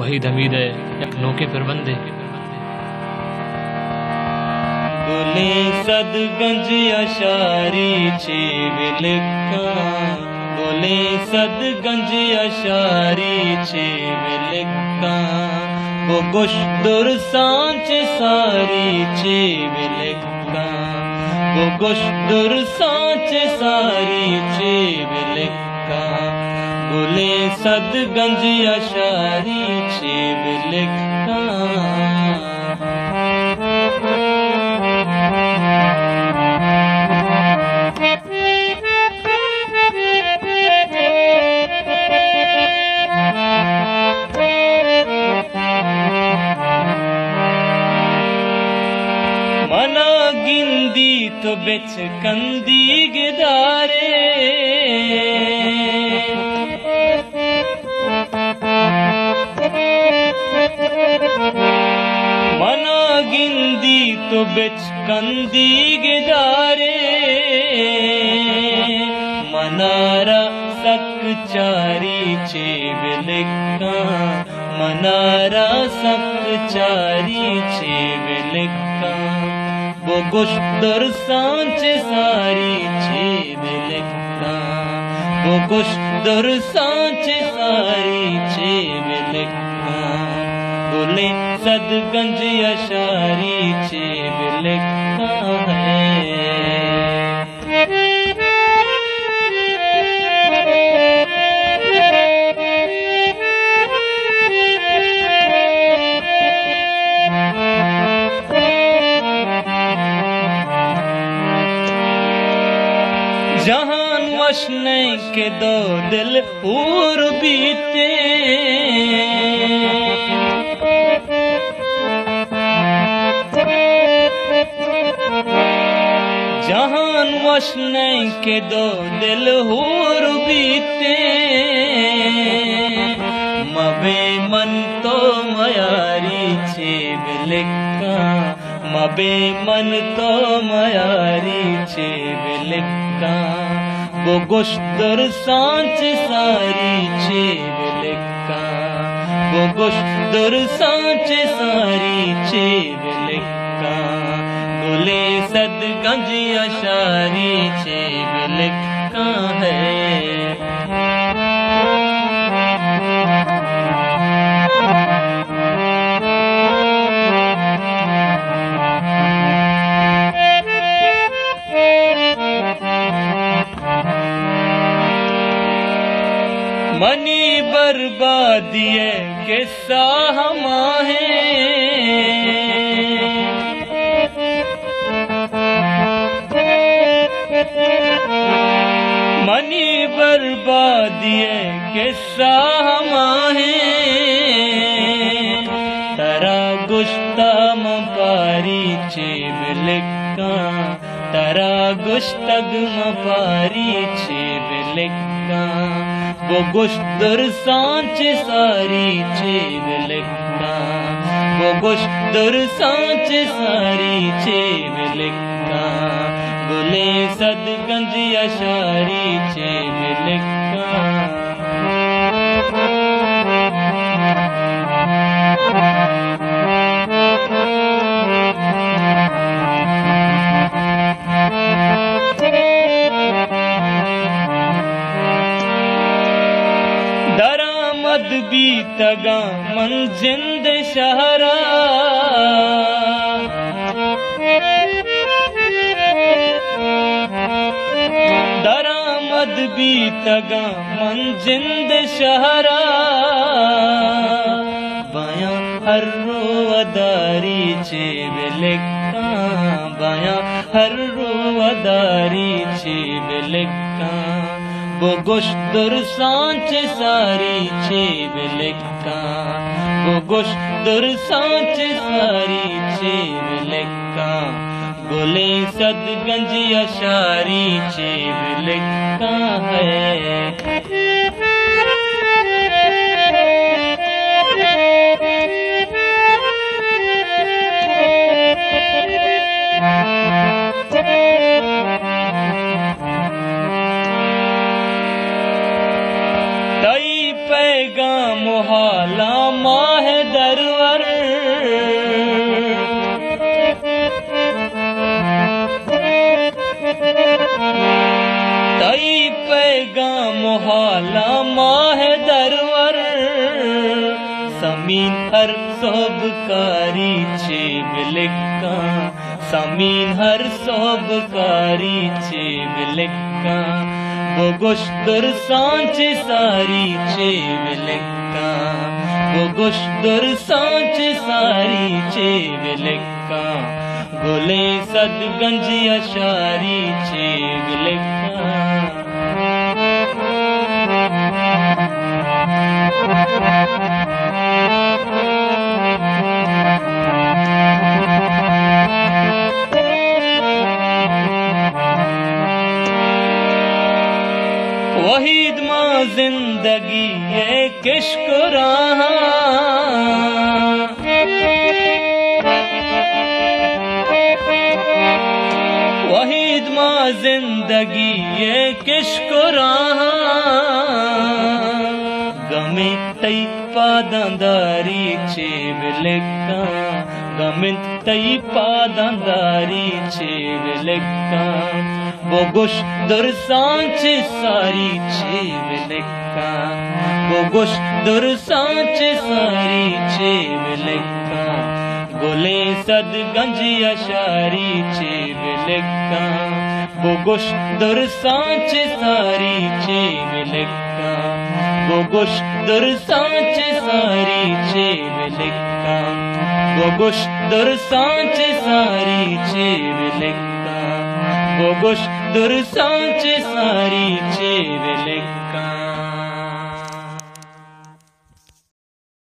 वहीद हमीद है एक नोके पर बंदे। गुले सद गंज अशारी छे विलिका, गुले सद गंज अशारी छे विलिका, वो गुश दुर सांच सारी छे विलिका, वो गुश दुर सांच सारी छे विलिका, गुले सद गंज अशारी छे विलिका। मना गिंदी तो बिच कंदी गिदारे, मना गिंदी तो बिच कंदी गिदारे, मनारा सक चारी छे विलिका, मनारा सक चारी छे विलिका, वो गुश दुर सांच सारी छे विलिका, वो गुश दुर सांच सारी छे विलिका, गुले सद गंज अशारी छे विलिका है। जहान मशने के दो दिल पूर बीते, जहान मशने के दो दिल हूर बीते, मबे मन तो मयारी छे विलिका, मबे मन तो मयारी छे विलिका, वो गुश दुर सांच सारी छे विलिका, वो गुश दुर सांच सारी छे विलिका, गुले सद गंज अशारी छे विलिका है। मनी बर्बादिए किस्सा हमा है, मनी बर्बादिए किस्सा हमा है, तरा गुश्ता मपारी छे विलिका, तरा गुश्तग मपारी छे विलिका, वो गुश दुर सांच सारी छे विलिका, वो गुश दुर सांच सारी छे विलिका, गुले सद गंज अशारी छे विलिका। दरामद भी तगा मंजिंद शहरा, दरामद भी तगा मंजिंद शहरा, बायां हर रो अदारी छे विलिका, बायां हर रो अदारी छे विलिका, वो गुश दुर सांच सारी छे विलिका, वो गुश दुर सांच सारी छे विलिका, गुले सद गंज अशारी छे विलिका है। पैगाम मोहाला माह गा मोहाला माह दरवर समीन हर सोबकारी छे बिलका समीन हर सोबकारी छे बिलका बोगुश दुर सांच सारी छे बिलका बोगुश दुर सांच सारी छे बिलका गोले सदगंज अशारी छे बिलका वहीद मां जिंदगी ये किश्कुरा वहीद मां जिंदगी ये किश्कुरा गमे तई पादंदारी छे बिलका गमे तई पादंदारी छे बिलका बोगुश दुर सांच सारी छे बिलका बोगुश दुर सांच सारी छे बिलका गोले सदगंज अशारी छे बिलका बोगुश दुर सांच सारी छे बिलका बोगुश दुर सांच सारी छे बिलका बोगुश दुर सांच सारी छे बिलका बोगुश दुर सांच सारी छे बिलका।